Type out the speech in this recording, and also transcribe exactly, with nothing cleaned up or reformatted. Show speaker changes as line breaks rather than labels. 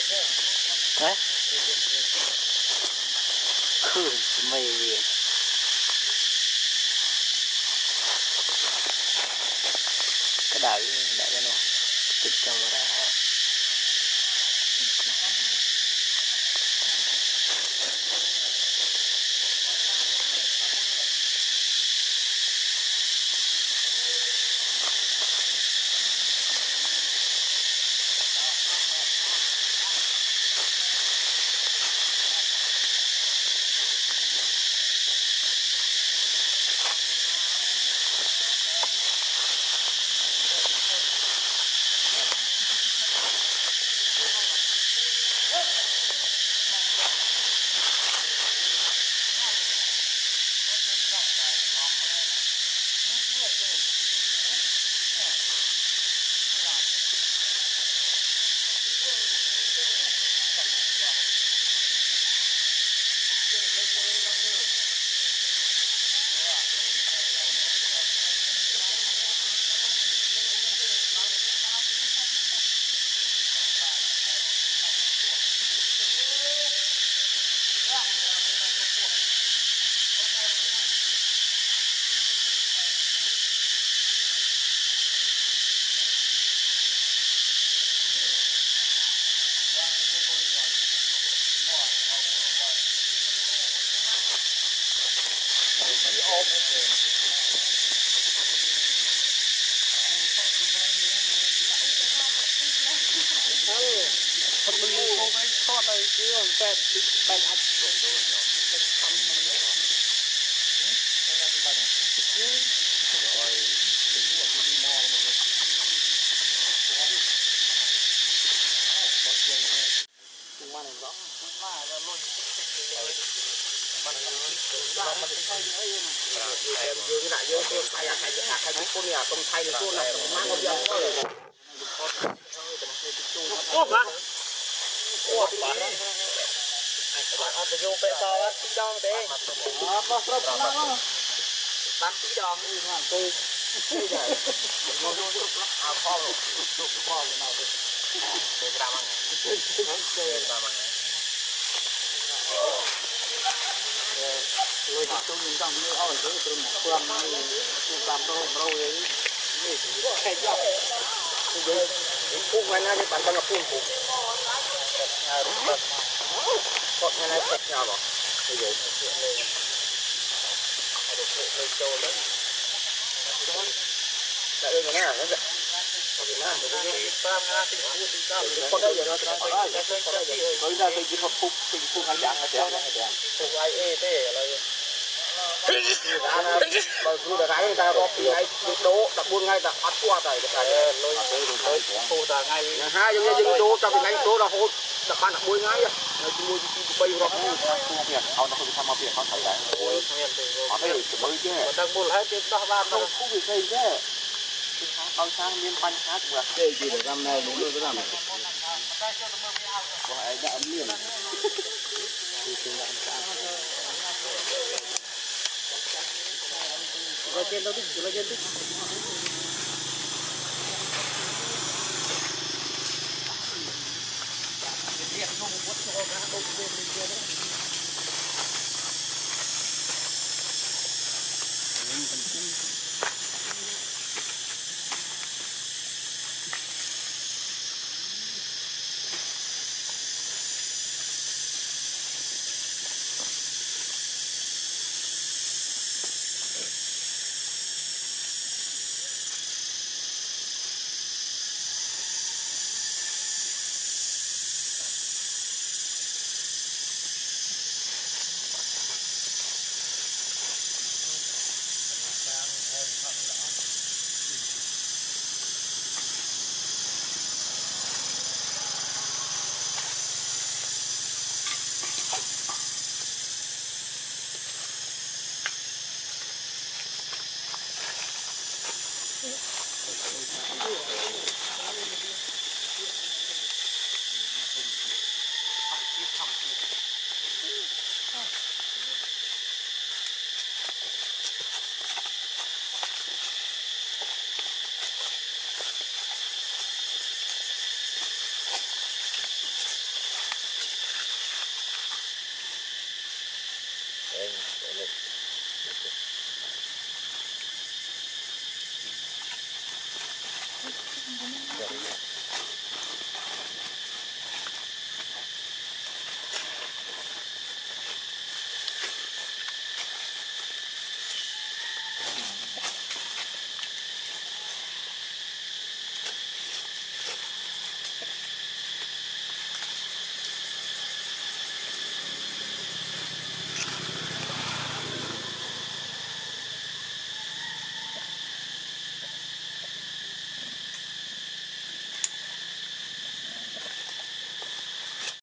đấy khử mày cái đại đại cái nó tích camera thật mình đi không phải thoát đây chứ còn xe bị bành ạch bành thăm mình nữa rồi chúng ta này rõ mà là luôn mình em dương cái đại dương tôi thay à thay à thay cái con nhà con thay là con này mang con dương thôi ô mà ô mà anh phải vô pe to á tí đòn thế à mà sập nó bán tí đòn đi mà tôi tôi vậy nó vô sụp lắm à kho rồi sụp kho rồi nào thế để làm ăn để làm ăn rồi tôi nhìn rằng như ôi cái tôi một phương như tôi làm đâu đâu đấy như cái gì cái phun ngoài này bạn đang phun phun còn ngày nay phật nhà bảo bây giờ đây là nó bây giờ thì chỉ học phun phun phun ăn dạng là chén phun ai ê thế là bởi vì là cái người ta có tí ngay đố đặt buôn ngay là bắt qua tại cái này lôi lôi phô ta ngay hai giống như những đố trong cái ngay đố là hốt đặt ban đặt buôn ngay rồi mua bay rồi mua việc họ nó không đi tham việc họ thấy đấy họ thấy được mới chứ đang mua hết trên đó ban không có việc gì chứ con sang miên pan khác cũng là cái gì để năm nay đúng rồi cái làm này phải đã miên Rồi trên đâu đi, rồi trên đi. Yeah.